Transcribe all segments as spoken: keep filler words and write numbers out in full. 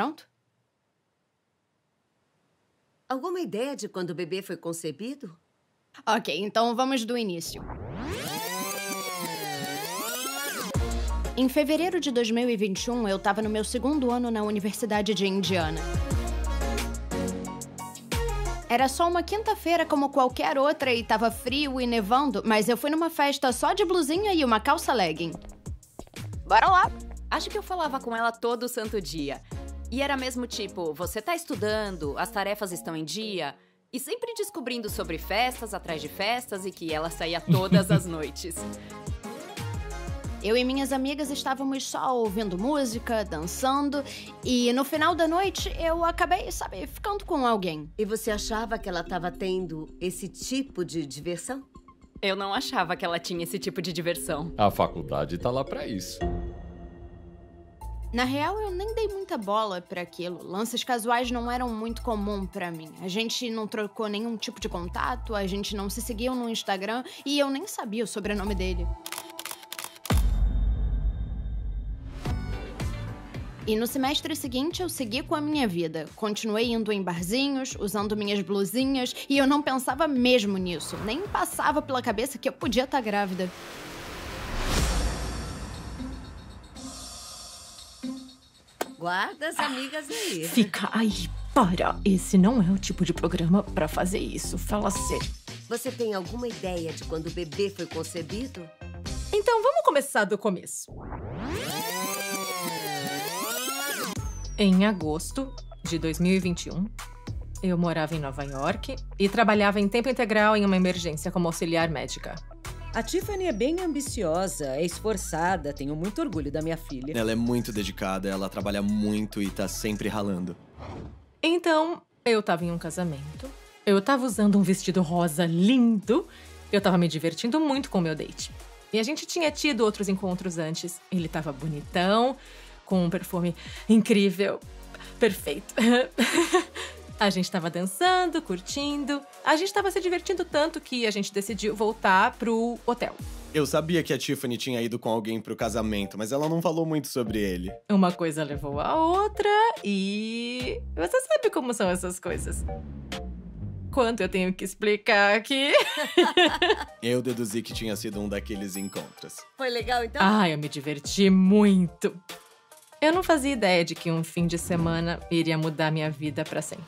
pronto? Alguma ideia de quando o bebê foi concebido? Ok, então vamos do início. Em fevereiro de dois mil e vinte e um, eu estava no meu segundo ano na Universidade de Indiana. Era só uma quinta-feira como qualquer outra e tava frio e nevando, mas eu fui numa festa só de blusinha e uma calça legging. Bora lá! Acho que eu falava com ela todo santo dia. E era mesmo tipo, você tá estudando, as tarefas estão em dia, e sempre descobrindo sobre festas atrás de festas e que ela saía todas as noites. Eu e minhas amigas estávamos só ouvindo música, dançando, e no final da noite eu acabei, sabe, ficando com alguém. E você achava que ela estava tendo esse tipo de diversão? Eu não achava que ela tinha esse tipo de diversão. A faculdade tá lá pra isso. Na real, eu nem dei muita bola pra aquilo. Lances casuais não eram muito comum pra mim. A gente não trocou nenhum tipo de contato, a gente não se seguiu no Instagram e eu nem sabia o sobrenome dele. E no semestre seguinte eu segui com a minha vida. Continuei indo em barzinhos, usando minhas blusinhas, e eu não pensava mesmo nisso. Nem passava pela cabeça que eu podia estar grávida. Guarda as amigas aí. Fica aí, para. Esse não é o tipo de programa pra fazer isso. Fala sério. Você tem alguma ideia de quando o bebê foi concebido? Então vamos começar do começo. Em agosto de dois mil e vinte e um, eu morava em Nova York e trabalhava em tempo integral em uma emergência como auxiliar médica. A Tiffany é bem ambiciosa, é esforçada, tenho muito orgulho da minha filha. Ela é muito dedicada, ela trabalha muito e tá sempre ralando. Então, eu tava em um casamento, eu tava usando um vestido rosa lindo, eu tava me divertindo muito com o meu date. E a gente tinha tido outros encontros antes. Ele tava bonitão, com um perfume incrível, perfeito. A gente tava dançando, curtindo. A gente tava se divertindo tanto que a gente decidiu voltar pro hotel. Eu sabia que a Tiffany tinha ido com alguém pro casamento, mas ela não falou muito sobre ele. Uma coisa levou a outra e... Você sabe como são essas coisas. Quanto eu tenho que explicar aqui? Eu deduzi que tinha sido um daqueles encontros. Foi legal, então? Ah, eu me diverti muito. Eu não fazia ideia de que um fim de semana iria mudar minha vida pra sempre.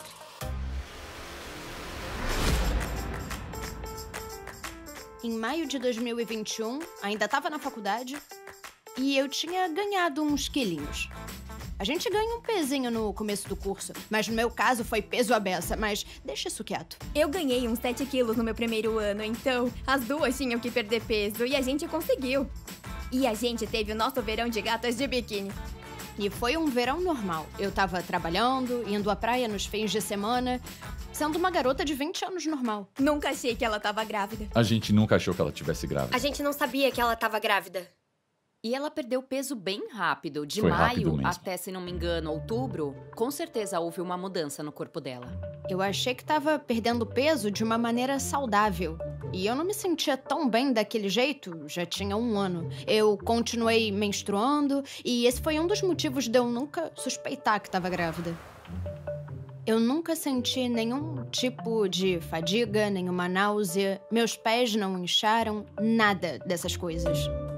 Em maio de dois mil e vinte e um, ainda estava na faculdade e eu tinha ganhado uns quilinhos. A gente ganha um pezinho no começo do curso, mas no meu caso foi peso à beça, mas deixa isso quieto. Eu ganhei uns sete quilos no meu primeiro ano, então as duas tinham que perder peso e a gente conseguiu. E a gente teve o nosso verão de gatas de biquíni. E foi um verão normal. Eu tava trabalhando, indo à praia nos fins de semana, sendo uma garota de vinte anos normal. Nunca achei que ela tava grávida. A gente nunca achou que ela tivesse grávida. A gente não sabia que ela tava grávida. E ela perdeu peso bem rápido. De Foi rápido maio mesmo. até, se não me engano, outubro, com certeza houve uma mudança no corpo dela. Eu achei que tava perdendo peso de uma maneira saudável. E eu não me sentia tão bem daquele jeito, já tinha um ano. Eu continuei menstruando e esse foi um dos motivos de eu nunca suspeitar que tava grávida. Eu nunca senti nenhum tipo de fadiga, nenhuma náusea. Meus pés não incharam, nada dessas coisas.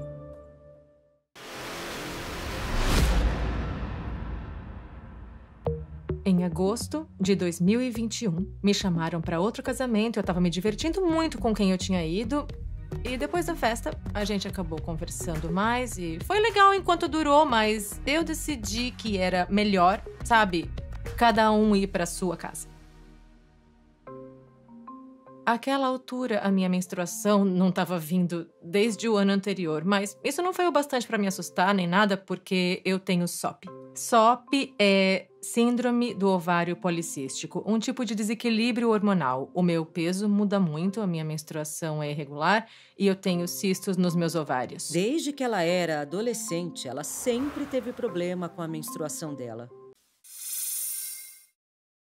Em agosto de dois mil e vinte e um, me chamaram para outro casamento, eu tava me divertindo muito com quem eu tinha ido. E depois da festa, a gente acabou conversando mais e foi legal enquanto durou, mas eu decidi que era melhor, sabe, cada um ir para sua casa. Àquela altura, a minha menstruação não estava vindo desde o ano anterior, mas isso não foi o bastante para me assustar nem nada, porque eu tenho S O P. S O P é Síndrome do Ovário Policístico, um tipo de desequilíbrio hormonal. O meu peso muda muito, a minha menstruação é irregular e eu tenho cistos nos meus ovários. Desde que ela era adolescente, ela sempre teve problema com a menstruação dela.